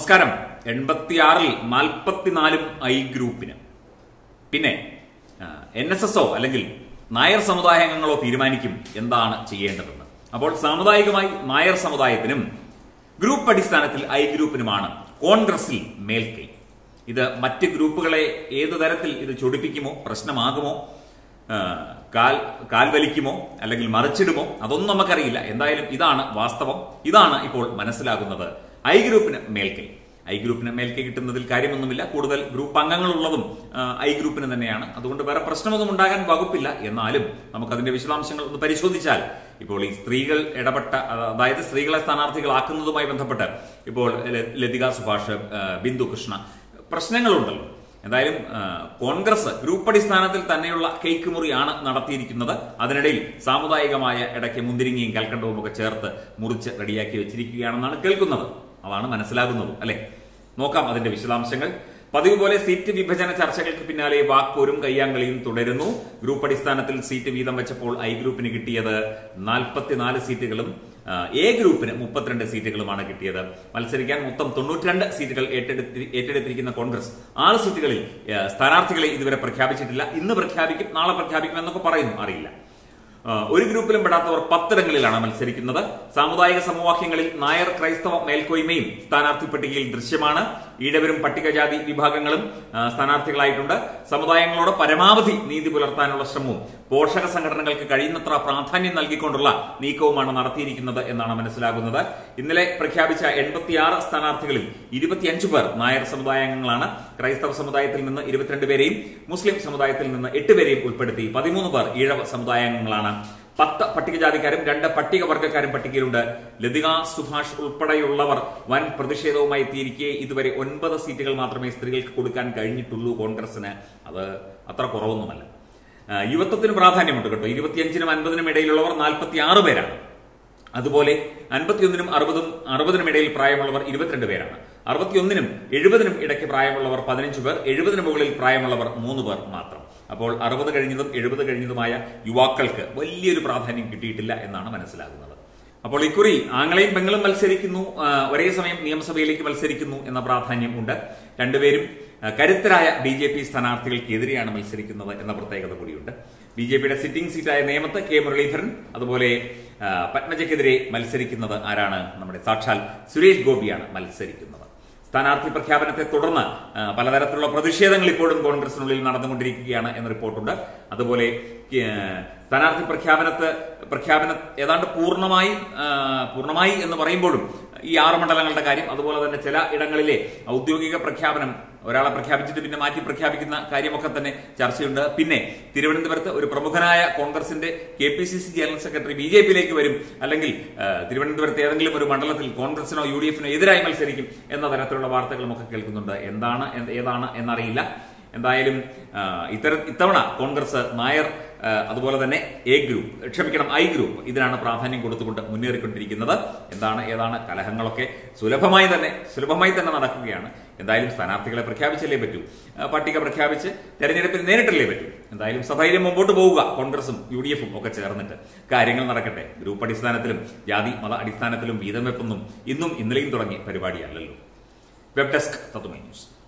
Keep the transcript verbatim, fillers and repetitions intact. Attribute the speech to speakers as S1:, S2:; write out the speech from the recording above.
S1: നമസ്കാരം. എൺപത്തിയാറിൽ നാൽപ്പത്തിനാലും ഐ ഗ്രൂപ്പിന്, പിന്നെ എൻ എസ് എസോ അല്ലെങ്കിൽ നായർ സമുദായാംഗങ്ങളോ തീരുമാനിക്കും എന്താണ് ചെയ്യേണ്ടതെന്ന്. അപ്പോൾ സാമുദായികമായി നായർ സമുദായത്തിനും ഗ്രൂപ്പ് അടിസ്ഥാനത്തിൽ ഐ ഗ്രൂപ്പിനുമാണ് കോൺഗ്രസിൽ മേൽക്കൈ. ഇത് മറ്റ് ഗ്രൂപ്പുകളെ ഏതു തരത്തിൽ ഇത് ചൊടിപ്പിക്കുമോ, പ്രശ്നമാകുമോ, കാൽ കാൽവലിക്കുമോ അല്ലെങ്കിൽ മറിച്ചിടുമോ, അതൊന്നും നമുക്കറിയില്ല. എന്തായാലും ഇതാണ് വാസ്തവം. ഇതാണ് ഇപ്പോൾ മനസ്സിലാകുന്നത്. ഐ ഗ്രൂപ്പിന് മേൽക്കൈ. ഐ ഗ്രൂപ്പിന് മേൽക്കൈ കിട്ടുന്നതിൽ കാര്യമൊന്നുമില്ല. കൂടുതൽ ഗ്രൂപ്പ് അംഗങ്ങളുള്ളതും ഐ ഗ്രൂപ്പിന് തന്നെയാണ്. അതുകൊണ്ട് വേറെ പ്രശ്നമൊന്നും ഉണ്ടാകാൻ വകുപ്പില്ല. എന്നാലും നമുക്കതിന്റെ വിശദാംശങ്ങൾ ഒന്ന് പരിശോധിച്ചാൽ, ഇപ്പോൾ ഈ സ്ത്രീകൾ ഇടപെട്ട, അതായത് സ്ത്രീകളെ സ്ഥാനാർത്ഥികളാക്കുന്നതുമായി ബന്ധപ്പെട്ട് ഇപ്പോൾ ലതിക സുഭാഷ്, ബിന്ദു കൃഷ്ണ പ്രശ്നങ്ങളുണ്ടല്ലോ. എന്തായാലും കോൺഗ്രസ് ഗ്രൂപ്പ് അടിസ്ഥാനത്തിൽ തന്നെയുള്ള കേക്ക് മുറിയാണ് നടത്തിയിരിക്കുന്നത്. അതിനിടയിൽ സാമുദായികമായ ഇടയ്ക്ക് മുന്തിരിങ്ങയും കൽക്കണ്ടവും ഒക്കെ ചേർത്ത് മുറിച്ച് റെഡിയാക്കി വെച്ചിരിക്കുകയാണെന്നാണ് കേൾക്കുന്നത്. അതാണ് മനസ്സിലാകുന്നത്, അല്ലെ? നോക്കാം അതിന്റെ വിശദാംശങ്ങൾ. പതിവ് പോലെ സീറ്റ് വിഭജന ചർച്ചകൾക്ക് പിന്നാലെ വാക്പോരും കയ്യാങ്കളിയും തുടരുന്നു. ഗ്രൂപ്പ് അടിസ്ഥാനത്തിൽ സീറ്റ് വീതം വെച്ചപ്പോൾ ഐ ഗ്രൂപ്പിന് കിട്ടിയത് നാൽപ്പത്തിനാല് സീറ്റുകളും എ ഗ്രൂപ്പിന് മുപ്പത്തിരണ്ട് സീറ്റുകളുമാണ് കിട്ടിയത്. മത്സരിക്കാൻ മൊത്തം തൊണ്ണൂറ്റിരണ്ട് സീറ്റുകൾ ഏറ്റെടുത്തി ഏറ്റെടുത്തിരിക്കുന്ന കോൺഗ്രസ് ആറ് സീറ്റുകളിൽ സ്ഥാനാർത്ഥികളെ ഇതുവരെ പ്രഖ്യാപിച്ചിട്ടില്ല. ഇന്ന് പ്രഖ്യാപിക്കും, നാളെ പ്രഖ്യാപിക്കും എന്നൊക്കെ പറയുന്നു, അറിയില്ല. ഒരു ഗ്രൂപ്പിലും പെടാത്തവർ പത്തിടങ്ങളിലാണ് മത്സരിക്കുന്നത്. സാമുദായിക സമവാക്യങ്ങളിൽ നായർ ക്രൈസ്തവ മേൽക്കോയ്മയും സ്ഥാനാർത്ഥി പട്ടികയിൽ ദൃശ്യമാണ്. ഈഴവരും പട്ടികജാതി വിഭാഗങ്ങളും സ്ഥാനാർത്ഥികളായിട്ടുണ്ട്. സമുദായങ്ങളോട് പരമാവധി നീതി പുലർത്താനുള്ള ശ്രമവും പോഷക സംഘടനകൾക്ക് കഴിയുന്നത്ര പ്രാധാന്യം നൽകിക്കൊണ്ടുള്ള നീക്കവുമാണ് നടത്തിയിരിക്കുന്നത് എന്നാണ് മനസ്സിലാകുന്നത്. ഇന്നലെ പ്രഖ്യാപിച്ച എൺപത്തിയാറ് സ്ഥാനാർത്ഥികളിൽ ഇരുപത്തിയഞ്ചു പേർ നായർ സമുദായാംഗങ്ങളാണ്. ക്രൈസ്തവ സമുദായത്തിൽ നിന്ന് ഇരുപത്തിരണ്ട് പേരെയും മുസ്ലിം സമുദായത്തിൽ നിന്ന് എട്ട് പേരെയും ഉൾപ്പെടുത്തി പതിമൂന്ന് പേർ ഈഴവ സമുദായാംഗങ്ങളാണ്. പത്ത് പട്ടികജാതിക്കാരും രണ്ട് പട്ടികവർഗക്കാരും പട്ടികയിലുണ്ട്. ലതിക സുഭാഷ് ഉൾപ്പെടെയുള്ളവർ വൻ പ്രതിഷേധവുമായി എത്തിയിരിക്കെ ഇതുവരെ ഒൻപത് സീറ്റുകൾ മാത്രമേ സ്ത്രീകൾക്ക് കൊടുക്കാൻ കഴിഞ്ഞിട്ടുള്ളൂ കോൺഗ്രസിന്. അത് അത്ര കുറവൊന്നുമല്ല. യുവത്വത്തിന് പ്രാധാന്യമുണ്ട് കേട്ടോ. ഇരുപത്തിയഞ്ചിനും അൻപതിനും ഇടയിലുള്ളവർ നാൽപ്പത്തി ആറ് പേരാണ്. അതുപോലെ അൻപത്തിയൊന്നിനും അറുപതും അറുപതിനും ഇടയിൽ പ്രായമുള്ളവർ ഇരുപത്തിരണ്ട് പേരാണ്. അറുപത്തിയൊന്നിനും എഴുപതിനും ഇടയ്ക്ക് പ്രായമുള്ളവർ പതിനഞ്ച് പേർ, എഴുപതിന് മുകളിൽ പ്രായമുള്ളവർ മൂന്ന് പേർ മാത്രം. അപ്പോൾ അറുപത് കഴിഞ്ഞതും എഴുപത് കഴിഞ്ഞതുമായ യുവാക്കൾക്ക് വലിയൊരു പ്രാധാന്യം കിട്ടിയിട്ടില്ല എന്നാണ് മനസ്സിലാകുന്നത്. അപ്പോൾ ഇക്കുറി ആങ്ങളെയും പെങ്ങളും മത്സരിക്കുന്നു, ഒരേ സമയം നിയമസഭയിലേക്ക് മത്സരിക്കുന്നു എന്ന പ്രാധാന്യം ഉണ്ട്. രണ്ടുപേരും കരുത്തരായ ബി ജെ പി സ്ഥാനാർത്ഥികൾക്കെതിരെയാണ് മത്സരിക്കുന്നത് എന്ന പ്രത്യേകത കൂടിയുണ്ട്. ബി ജെ പിയുടെ സിറ്റിംഗ് സീറ്റായ നേമത്ത് കെ മുരളീധരൻ, അതുപോലെ പത്മജയ്ക്കെതിരെ മത്സരിക്കുന്നത് ആരാണ്? നമ്മുടെ സാക്ഷാൽ സുരേഷ് ഗോപിയാണ് മത്സരിക്കുന്നത്. സ്ഥാനാർത്ഥി പ്രഖ്യാപനത്തെ തുടർന്ന് പലതരത്തിലുള്ള പ്രതിഷേധങ്ങൾ ഇപ്പോഴും കോൺഗ്രസിനുള്ളിൽ നടന്നുകൊണ്ടിരിക്കുകയാണ് എന്ന റിപ്പോർട്ടുണ്ട്. അതുപോലെ സ്ഥാനാർത്ഥി പ്രഖ്യാപനത്ത് പ്രഖ്യാപന ഏതാണ്ട് പൂർണ്ണമായി പൂർണ്ണമായി എന്ന് പറയുമ്പോഴും ഈ ആറ് മണ്ഡലങ്ങളുടെ കാര്യം, അതുപോലെ തന്നെ ചില ഇടങ്ങളിലെ ഔദ്യോഗിക പ്രഖ്യാപനം, ഒരാളെ പ്രഖ്യാപിച്ചിട്ട് പിന്നെ മാറ്റി പ്രഖ്യാപിക്കുന്ന കാര്യമൊക്കെ തന്നെ ചർച്ചയുണ്ട്. പിന്നെ തിരുവനന്തപുരത്ത് ഒരു പ്രമുഖനായ കോൺഗ്രസിന്റെ K P C C general secretary B J പിയിലേക്ക് വരും, അല്ലെങ്കിൽ തിരുവനന്തപുരത്ത് ഏതെങ്കിലും ഒരു മണ്ഡലത്തിൽ കോൺഗ്രസിനോ യു ഡി എഫിനോ എതിരായി മത്സരിക്കും എന്ന തരത്തിലുള്ള വാർത്തകളും ഒക്കെ കേൾക്കുന്നുണ്ട്. എന്താണ് ഏതാണ് എന്നറിയില്ല. എന്തായാലും ഇത്തര ഇത്തവണ കോൺഗ്രസ് നായർ, അതുപോലെ തന്നെ എ ഗ്രൂപ്പ് ക്ഷമിക്കണം ഐ ഗ്രൂപ്പ് ഇതിനാണ് പ്രാധാന്യം കൊടുത്തുകൊണ്ട് മുന്നേറിക്കൊണ്ടിരിക്കുന്നത്. എന്താണ് ഏതാണ് കലഹങ്ങളൊക്കെ സുലഭമായി തന്നെ സുലഭമായി തന്നെ നടക്കുകയാണ്. എന്തായാലും സ്ഥാനാർത്ഥികളെ പ്രഖ്യാപിച്ചല്ലേ പറ്റൂ. പട്ടിക പ്രഖ്യാപിച്ച് തെരഞ്ഞെടുപ്പിൽ നേരിട്ടല്ലേ പറ്റൂ. എന്തായാലും സധൈര്യം മുമ്പോട്ട് പോവുക. കോൺഗ്രസും യു ഡി എഫും ഒക്കെ ചേർന്നിട്ട് കാര്യങ്ങൾ നടക്കട്ടെ. ഗ്രൂപ്പ് അടിസ്ഥാനത്തിലും ജാതി മത അടിസ്ഥാനത്തിലും വീതം വെപ്പൊന്നും ഇന്നും ഇന്നലെയും തുടങ്ങിയ പരിപാടിയല്ലല്ലോ. Web desk Tatwamayi news.